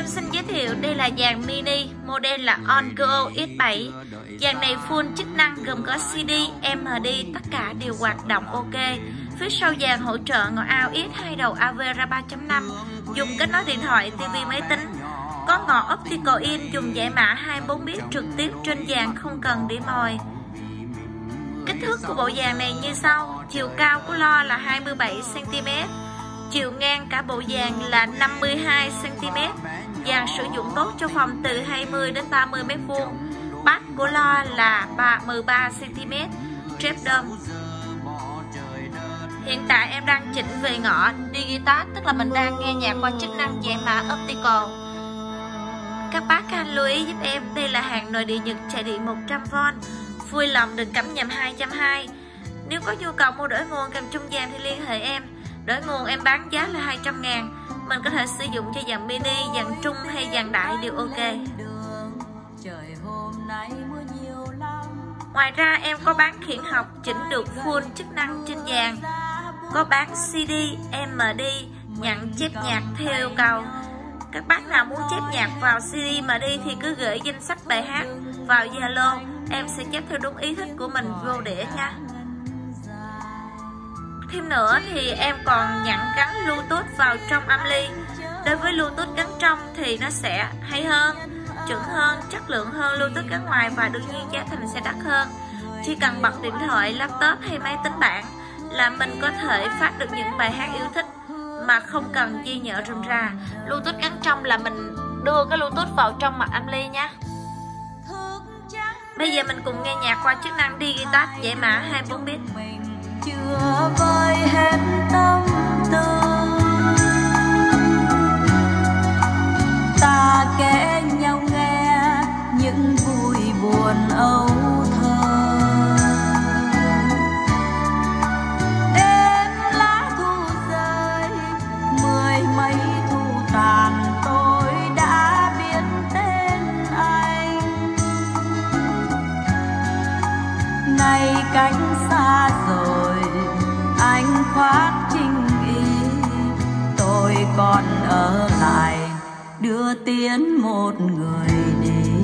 xin giới thiệu đây là dàn mini, model là OnGo X7. Dàn này full chức năng gồm có CD, MD, tất cả đều hoạt động ok. Phía sau dàn hỗ trợ ngõ AUX hai đầu Avera 3.5, dùng kết nối điện thoại, TV, máy tính. Có ngõ Optical In dùng giải mã 24 bit trực tiếp trên dàn, không cần đĩa mồi. Kích thước của bộ dàn này như sau: chiều cao của lo là 27 cm, chiều ngang cả bộ dàn là 52 cm. Dàn sử dụng tốt cho phòng từ 20 đến 30 m². Bass của lo là 13 cm, trap dome. Hiện tại em đang chỉnh về ngõ digital, tức là mình đang nghe nhạc qua chức năng giải mã optical. Các bác can lưu ý giúp em, đây là hàng nội địa Nhật chạy điện 100V, vui lòng đừng cắm nhầm 220. Nếu có nhu cầu mua đổi nguồn kèm trung gian thì liên hệ em. Đổi nguồn em bán giá là 200.000. Mình có thể sử dụng cho dàn mini, dàn trung hay dàn đại đều ok. Ngoài ra em có bán khiển học chỉnh được full chức năng trên dàn. Có bán CD, MD, nhận chép nhạc theo yêu cầu. Các bác nào muốn chép nhạc vào CD MD thì cứ gửi danh sách bài hát vào Zalo, em sẽ chép theo đúng ý thích của mình vô đĩa nha. Thêm nữa thì em còn nhận gắn Bluetooth vào trong ampli. Đối với Bluetooth gắn trong thì nó sẽ hay hơn, chuẩn hơn, chất lượng hơn Bluetooth gắn ngoài và đương nhiên giá thành sẽ đắt hơn. Chỉ cần bật điện thoại, laptop hay máy tính bảng là mình có thể phát được những bài hát yêu thích mà không cần dây nhợ rườm rà. Bluetooth gắn trong là mình đưa cái Bluetooth vào trong mặt ampli nha. Bây giờ mình cùng nghe nhạc qua chức năng digital giải mã 24 bit. Chưa vơi hết tâm tư, ta kể nhau nghe những vui buồn âu thơ. Đêm lá thu rơi, mười mấy thu tàn, tôi đã biết tên anh. Nay cánh xa rồi, anh khoác chinh y, tôi còn ở lại đưa tiến một người đi.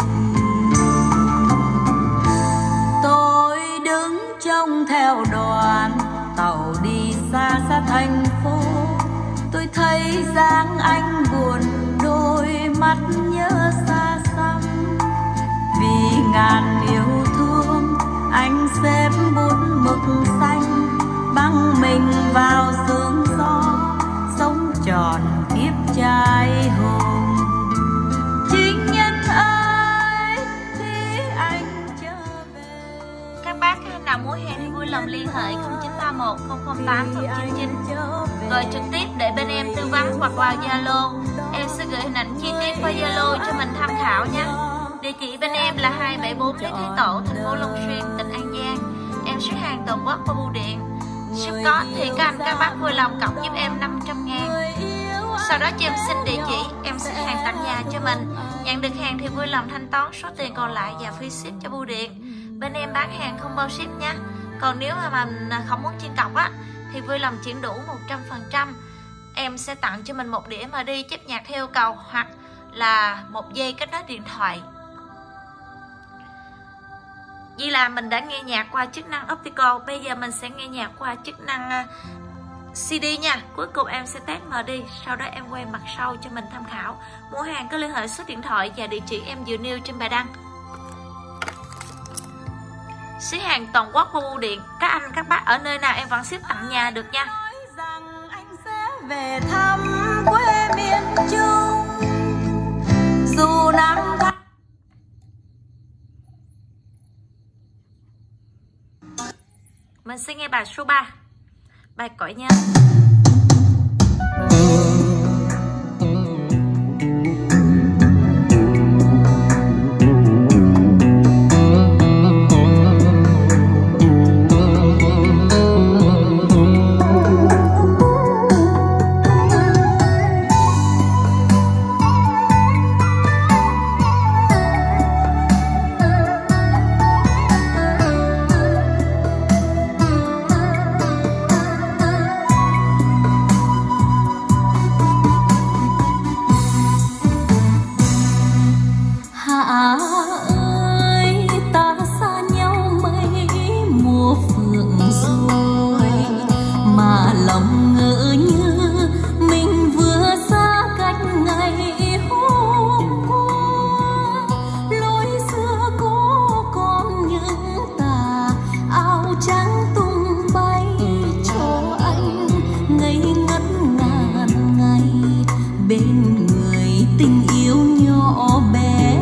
Tôi đứng trông theo đoàn tàu đi xa xa thành phố. Tôi thấy dáng anh buồn, đôi mắt nhớ xa xăm. Vì ngàn yêu thương anh xếp bút mực xanh, băng mình vào sương gió, sống tròn kiếp trai hùng. Chính nhân ơi, khi anh trở về. Các bác nào muốn hẹn thì vui lòng liên hệ 0931 008 099, gọi trực tiếp để bên em tư vấn hoặc qua Zalo. Em sẽ gửi hình ảnh chi tiết qua Zalo cho mình tham khảo nhé. Địa chỉ bên em là 274 Lý Thái Tổ, thành phố Long Xuyên, tỉnh An Giang. Em ship hàng toàn quốc qua bưu điện. Ship có thì các bác vui lòng cộng giúp em 500.000. Sau đó cho em xin địa chỉ, em ship hàng tận nhà cho mình. Nhận được hàng thì vui lòng thanh toán số tiền còn lại và free ship cho bưu điện. Bên em bán hàng không bao ship nha. Còn nếu mà mình không muốn chuyển cọc á thì vui lòng chuyển đủ 100%. Em sẽ tặng cho mình một đĩa mà đi chép nhạc theo yêu cầu hoặc là một dây kết nối điện thoại. Vậy là mình đã nghe nhạc qua chức năng optical. Bây giờ mình sẽ nghe nhạc qua chức năng CD nha. Cuối cùng em sẽ test MD, sau đó em quay mặt sau cho mình tham khảo. Mua hàng cứ liên hệ số điện thoại và địa chỉ em vừa nêu trên bài đăng. Ship hàng toàn quốc qua bưu điện. Các anh các bác ở nơi nào em vẫn ship tận nhà được nha. Nói rằng anh sẽ về thăm quê miền Trung, dù nắng gắt. Mình sẽ nghe bài số 3, bài Cõi Nhân. tình yêu nhỏ bé.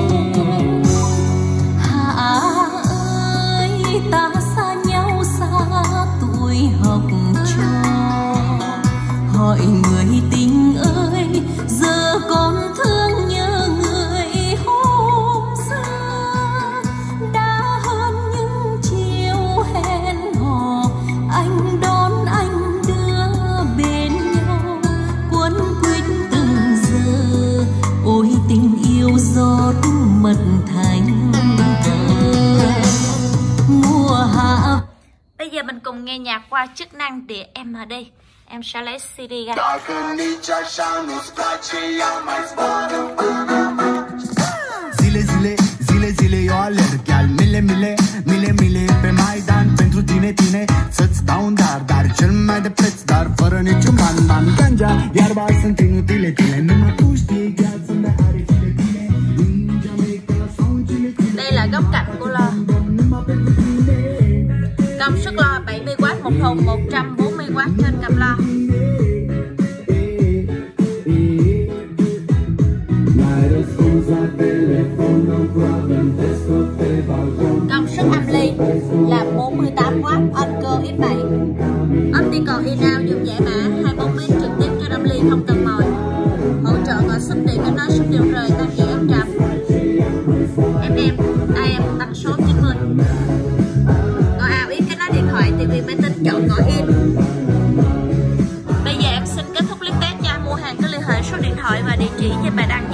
Hạ ơi, ta xa nhau xa tuổi học trò. Hỏi người tình ơi, giờ còn thương nhớ người hôm xưa. Đã hơn những chiều hẹn hò, anh đón anh đưa bên nhau, cuốn quýt từng giờ. Ôi tình yêu giọt mật thành thơ. Mùa hạ. Bây giờ mình cùng nghe nhạc qua chức năng đĩa MD. Em sẽ lấy CD ra. Zile eu alerg, chiar mile pe Maidan pentru tine, să-ți dau un dar cel mai de preț, dar fără niciun ban. Ganja, iarba sunt inutile, numai tu știi gheață unde are tine. Đây là góc cạnh của lo. Công suất lo 70W một thùng, 140W trên cặp lo. Công suất âm ly là 48W Anker X7. Optical in-out dùng giải mã 24 bit trực tiếp cho âm ly không cần mồi. Hỗ trợ gọi sub điện kết nối sub điện rời tam giác âm trầm. FM AM tần số 90. Gọi out ít kết nối điện thoại, tivi, máy tính chọn gọi in. Bây giờ em xin kết thúc clip test nha. Mua hàng cứ liên hệ số điện thoại và địa chỉ trên bài đăng.